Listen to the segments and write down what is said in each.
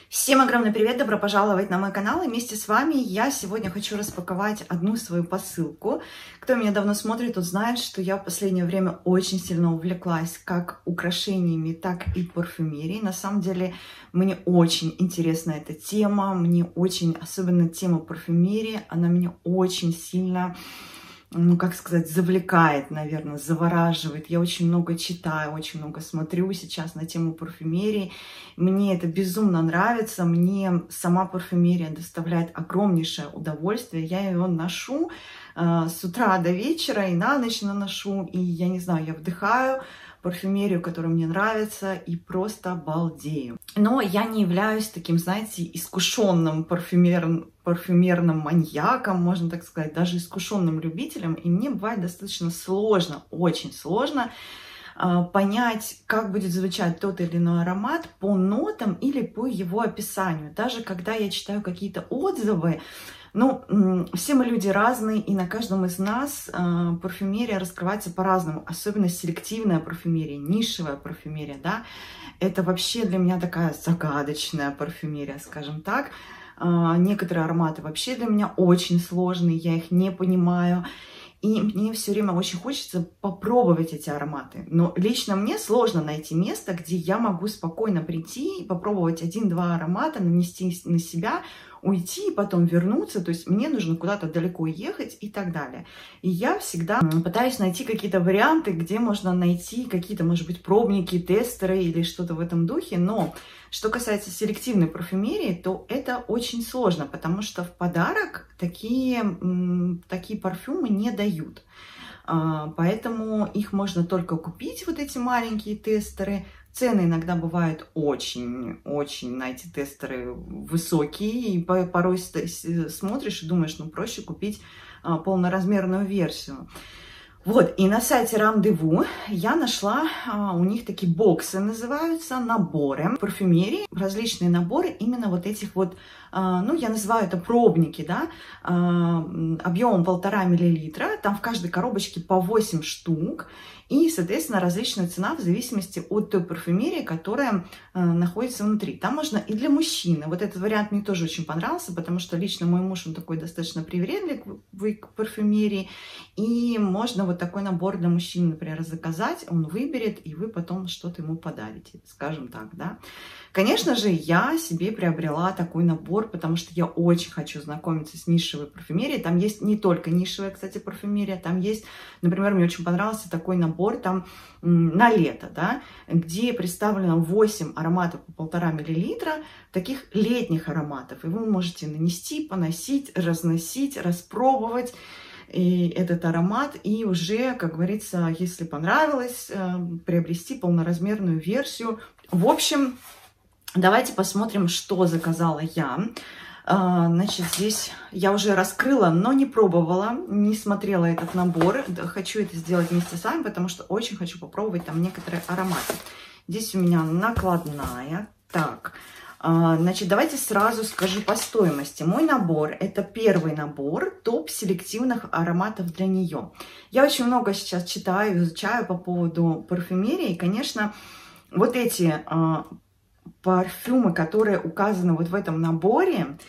Всем огромный привет, добро пожаловать на мой канал, и вместе с вами я сегодня хочу распаковать одну свою посылку. Кто меня давно смотрит, тот знает, что я в последнее время очень сильно увлеклась как украшениями, так и парфюмерией. На самом деле мне очень интересна эта тема, мне очень, особенно тема парфюмерии, она меня очень сильно, как сказать, завлекает, наверное, завораживает. Я очень много читаю, очень много смотрю сейчас на тему парфюмерии. Мне это безумно нравится. Мне сама парфюмерия доставляет огромнейшее удовольствие. Я ее ношу с утра до вечера и на ночь наношу. И я не знаю, я вдыхаю парфюмерию, которая мне нравится, и просто балдею. Но я не являюсь таким, знаете, искушенным парфюмерным маньяком, можно так сказать, даже искушенным любителем. И мне бывает достаточно сложно, очень сложно понять, как будет звучать тот или иной аромат по нотам или по его описанию. Даже когда я читаю какие-то отзывы, все мы люди разные, и на каждом из нас парфюмерия раскрывается по-разному. Особенно селективная парфюмерия, нишевая парфюмерия, да. Это вообще для меня такая загадочная парфюмерия, скажем так. Некоторые ароматы вообще для меня очень сложные, я их не понимаю. И мне все время очень хочется попробовать эти ароматы. Но лично мне сложно найти место, где я могу спокойно прийти и попробовать 1-2 аромата, нанести на себя, уйти и потом вернуться. То есть мне нужно куда-то далеко ехать и так далее. И я всегда пытаюсь найти какие-то варианты, где можно найти какие-то, может быть, пробники, тестеры или что-то в этом духе. Но что касается селективной парфюмерии, то это очень сложно, потому что в подарок такие парфюмы не дают. Поэтому их можно только купить, вот эти маленькие тестеры. Цены иногда бывают очень на эти тестеры высокие. И порой смотришь и думаешь, проще купить полноразмерную версию. Вот, и на сайте Рандеву я нашла, у них такие боксы называются, наборы парфюмерии, различные наборы именно вот этих вот, я называю это пробники, да, объемом 1,5 мл, там в каждой коробочке по 8 штук, и, соответственно, различная цена в зависимости от той парфюмерии, которая находится внутри. Там можно и для мужчины. Вот этот вариант мне тоже очень понравился, потому что лично мой муж, он такой достаточно привередливый к парфюмерии, и можно вот такой набор для мужчин, например, заказать, он выберет, и вы потом что-то ему подарите, скажем так, да. Конечно же, я себе приобрела такой набор, потому что я очень хочу знакомиться с нишевой парфюмерией. Там есть не только нишевая, кстати, парфюмерия, там есть, например, мне очень понравился такой набор там на лето, да, где представлено 8 ароматов по 1,5 мл, таких летних ароматов. И вы можете нанести, поносить, разносить, распробовать и этот аромат, и уже, как говорится, если понравилось, приобрести полноразмерную версию. В общем, давайте посмотрим, что заказала я. Значит, здесь я уже раскрыла, но не пробовала, не смотрела этот набор. Хочу это сделать вместе с вами, потому что очень хочу попробовать там некоторые ароматы. Здесь у меня накладная. Так, значит, давайте сразу скажу по стоимости. Мой набор – это первый набор топ селективных ароматов для нее. Я очень много сейчас читаю, изучаю по поводу парфюмерии. И, конечно, вот эти парфюмы, которые указаны вот в этом наборе,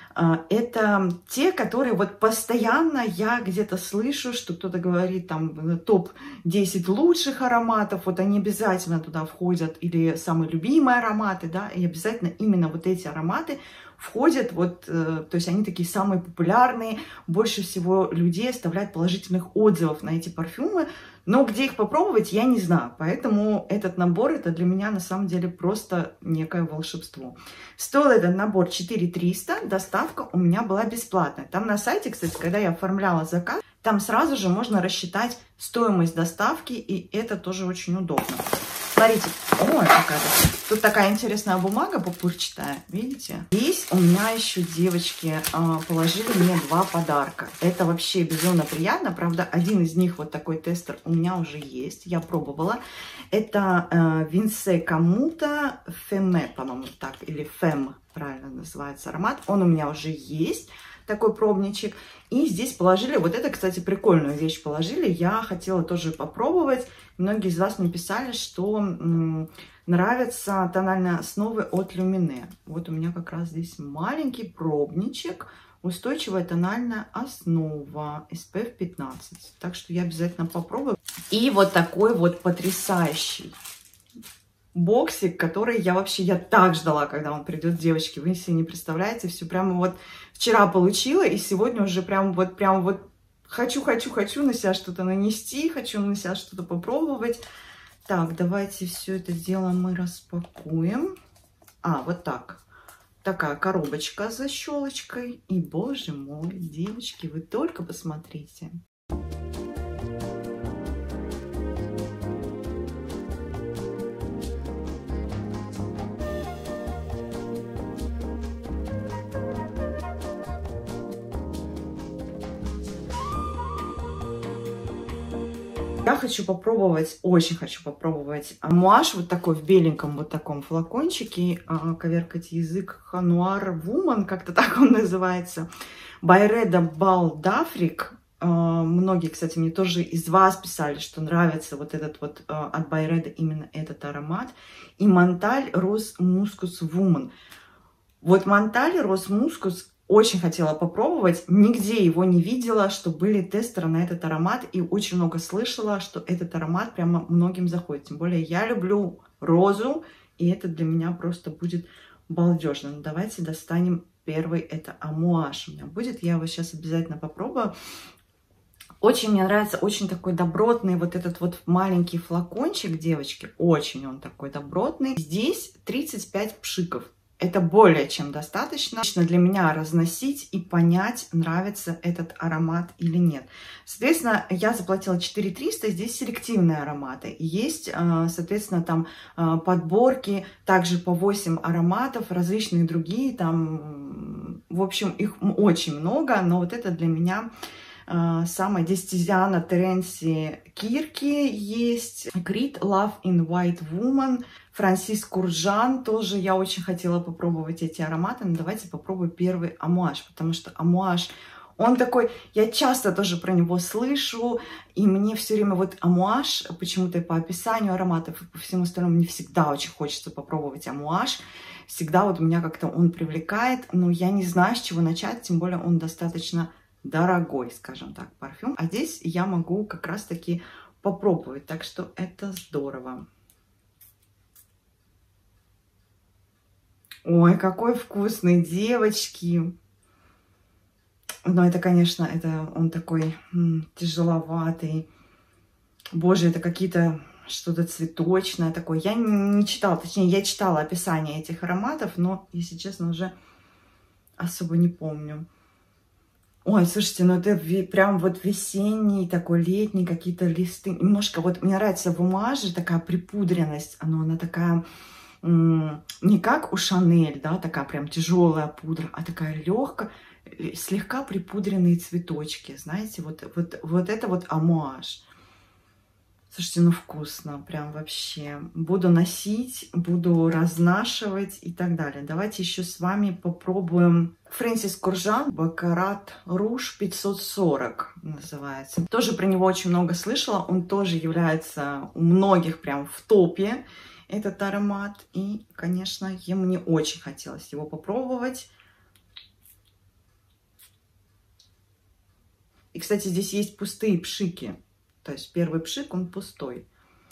это те, которые вот постоянно я где-то слышу, что кто-то говорит там топ-10 лучших ароматов, вот они обязательно туда входят, или самые любимые ароматы, да, и обязательно именно вот эти ароматы входят, вот, то есть они такие самые популярные, больше всего людей оставляют положительных отзывов на эти парфюмы, но где их попробовать, я не знаю, поэтому этот набор, это для меня на самом деле просто некое волшебство. Стоил этот набор 4300, доставка у меня была бесплатная. Там на сайте, кстати, когда я оформляла заказ, там сразу же можно рассчитать стоимость доставки, и это тоже очень удобно. Смотрите, ой, тут такая интересная бумага пупырчатая, видите? Здесь у меня еще девочки положили мне 2 подарка. Это вообще безумно приятно. Правда, один из них, вот такой тестер, у меня уже есть. Я пробовала. Это Винсе Камута Феме, по-моему, так, или Фем, правильно называется аромат. Он у меня уже есть, такой пробничек. И здесь положили, вот это, кстати, прикольную вещь положили. Я хотела тоже попробовать. Многие из вас мне писали, что нравятся тональные основы от Люмине. Вот у меня как раз здесь маленький пробничек. Устойчивая тональная основа SPF 15. Так что я обязательно попробую. И вот такой вот потрясающий боксик, который я так ждала, когда он придет, девочки. Вы себе не представляете, все прямо вот вчера получила, и сегодня уже прям вот хочу на себя что-то нанести, хочу на себя что-то попробовать. Так, давайте все это дело мы распакуем. Вот так. Такая коробочка с защелочкой. И, боже мой, девочки, вы только посмотрите. Я хочу попробовать, очень хочу попробовать амуаж вот такой в беленьком вот таком флакончике. Коверкать язык Noir Woman, как-то так он называется. Byredo Baldaffrik. Многие, кстати, мне тоже из вас писали, что нравится вот этот вот от Byredo именно этот аромат. И Монталь Rose Muscus Woman. Вот Монталь Rose Muscus очень хотела попробовать, нигде его не видела, что были тестеры на этот аромат, и очень много слышала, что этот аромат прямо многим заходит. Тем более я люблю розу, и это для меня просто будет балдежно. Ну, давайте достанем первый, это амуаж у меня будет, я его сейчас обязательно попробую. Очень мне нравится, очень такой добротный вот этот вот маленький флакончик, девочки, очень он такой добротный. Здесь 35 пшиков. Это более чем достаточно для меня разносить и понять, нравится этот аромат или нет. Соответственно, я заплатила 4300, здесь селективные ароматы. Есть, соответственно, там подборки, также по 8 ароматов, различные другие, там, в общем, их очень много, но вот это для меня самая. Здесь Тизиана Теренси Кирки есть, Creed Love in White Woman, Франсис Куржан, тоже я очень хотела попробовать эти ароматы, но давайте попробую первый амуаж, потому что амуаж, он такой, я часто тоже про него слышу, и мне все время вот амуаж, почему-то по описанию ароматов и по всему остальному, мне всегда очень хочется попробовать амуаж, всегда вот меня как-то он привлекает, но я не знаю, с чего начать, тем более он достаточно дорогой, скажем так, парфюм. А здесь я могу как раз-таки попробовать, так что это здорово. Ой, какой вкусный, девочки! Но это, конечно, он такой тяжеловатый. Боже, это какие-то что-то цветочное такое. Я не читала, точнее, я читала описание этих ароматов, но, если честно, уже особо не помню. Ой, слушайте, ну это прям вот весенний, такой летний, какие-то листы. Немножко вот мне нравится в амуаже такая припудренность. Она такая не как у Шанель, да, такая прям тяжелая пудра, а такая легкая, слегка припудренные цветочки. Знаете, вот это вот амуаж. Слушайте, ну вкусно, прям вообще. Буду носить, буду разнашивать и так далее. Давайте еще с вами попробуем Фрэнсис Куржан Бакарат Руж 540 называется. Тоже про него очень много слышала. Он тоже является у многих прям в топе, этот аромат. И, конечно, мне очень хотелось его попробовать. И, кстати, здесь есть пустые пшики. То есть первый пшик, он пустой.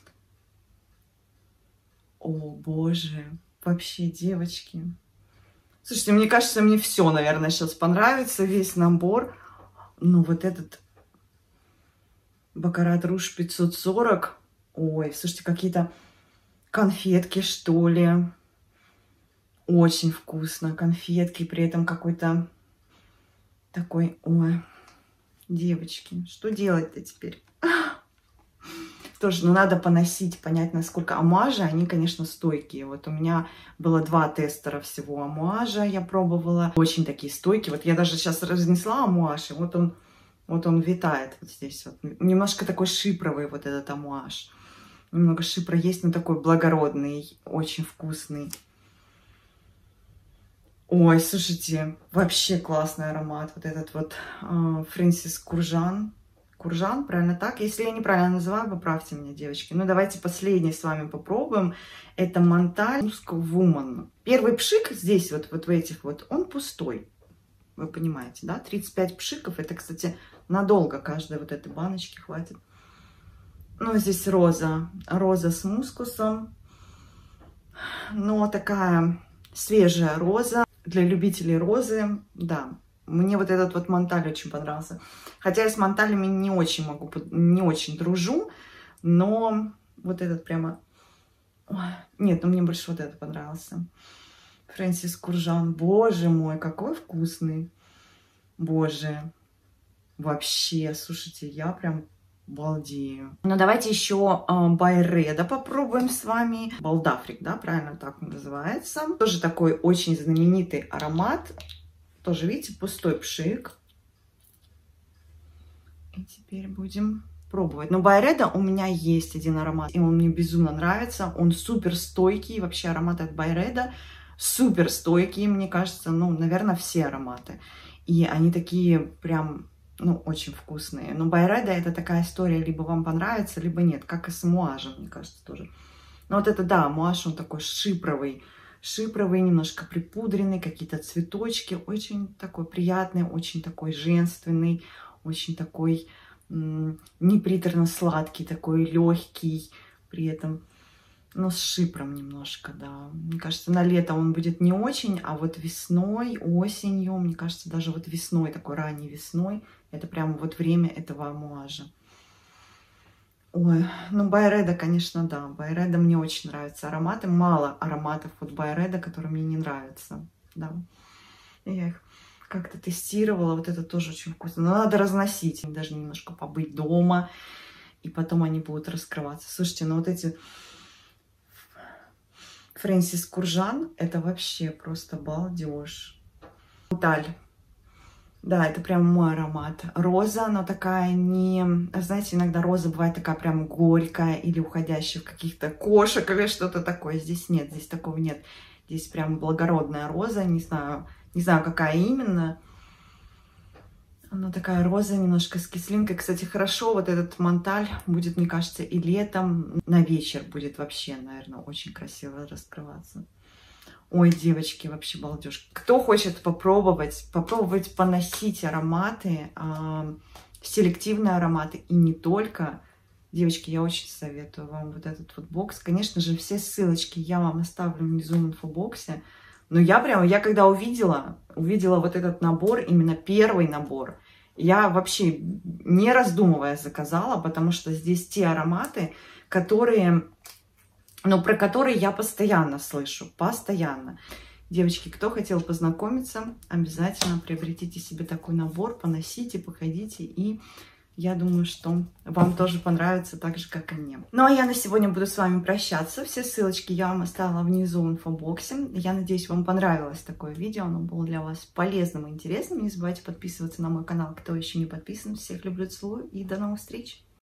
О, боже, вообще, девочки. Слушайте, мне кажется, мне все, наверное, сейчас понравится, весь набор. Ну, вот этот Бакарат Руж 540. Ой, слушайте, какие-то конфетки, что ли. Очень вкусно, конфетки, при этом какой-то такой, ой, девочки, что делать-то теперь? Тоже, ну, надо поносить, понять, насколько амуажи, они, конечно, стойкие. Вот у меня было 2 тестера всего амуажа, я пробовала. Очень такие стойкие. Вот я даже сейчас разнесла амуаж, и вот он витает вот здесь. Вот. Немножко такой шипровый вот этот амуаж. Немного шипра есть, но такой благородный, очень вкусный. Ой, слушайте, вообще классный аромат. Вот этот вот Фрэнсис Куржан. Куржан, правильно так? Если я неправильно называю, поправьте меня, девочки. Ну, давайте последний с вами попробуем. Это Монталь Musk Woman. Первый пшик здесь, вот в этих вот, он пустой. Вы понимаете, да? 35 пшиков. Это, кстати, надолго каждой вот этой баночки хватит. Ну, здесь роза. Роза с мускусом. Но такая свежая роза. Для любителей розы, да. Мне вот этот вот Монталь очень понравился. Хотя я с Монталями не очень дружу. Но вот этот прямо... Ой, нет, ну мне больше вот этот понравился. Фрэнсис Куржан. Боже мой, какой вкусный. Боже. Вообще, слушайте, я прям балдею. Ну, давайте еще Байреда попробуем с вами. Балдафрик, да, правильно так называется. Тоже такой очень знаменитый аромат. Тоже, видите, пустой пшик. И теперь будем пробовать. Но Байреда у меня есть один аромат, и он мне безумно нравится. Он супер стойкий. Вообще ароматы от Байреда супер стойкие, мне кажется. Ну, наверное, все ароматы. И они такие прям, ну, очень вкусные. Но Байреда это такая история, либо вам понравится, либо нет. Как и с муажем, мне кажется, тоже. Но вот это, да, муаж, он такой шипровый. Шипровый, немножко припудренный, какие-то цветочки. Очень такой приятный, очень такой женственный, очень такой неприторно-сладкий, такой легкий при этом. Но с шипром немножко, да. Мне кажется, на лето он будет не очень, а вот весной, осенью, мне кажется, даже вот весной, такой ранней весной, это прямо вот время этого муажа. Ой, ну Байреда, конечно, да. Байреда мне очень нравятся ароматы. Мало ароматов от Байреда, которые мне не нравятся. Да. Я их как-то тестировала. Вот это тоже очень вкусно. Но надо разносить. Даже немножко побыть дома. И потом они будут раскрываться. Слушайте, ну вот эти Фрэнсис Куржан, это вообще просто балдеж. Монталь. Да, это прям мой аромат. Роза, но такая не... Знаете, иногда роза бывает такая прям горькая или уходящая в каких-то кошек или что-то такое. Здесь нет, здесь такого нет. Здесь прям благородная роза, не знаю какая именно. Она такая роза, немножко с кислинкой. Кстати, хорошо, вот этот Монталь будет, мне кажется, и летом. На вечер будет вообще, наверное, очень красиво раскрываться. Ой, девочки, вообще балдеж. Кто хочет попробовать поносить ароматы, селективные ароматы и не только, девочки, я очень советую вам вот этот вот бокс. Конечно же, все ссылочки я вам оставлю внизу в инфобоксе. Но я когда увидела вот этот набор, именно первый набор, я вообще не раздумывая заказала, потому что здесь те ароматы, про которые я постоянно слышу, постоянно. Девочки, кто хотел познакомиться, обязательно приобретите себе такой набор, поносите, походите, и я думаю, что вам тоже понравится так же, как и мне. Ну, а я на сегодня буду с вами прощаться. Все ссылочки я вам оставила внизу в инфобоксе. Я надеюсь, вам понравилось такое видео, оно было для вас полезным и интересным. Не забывайте подписываться на мой канал, кто еще не подписан. Всех люблю, целую и до новых встреч!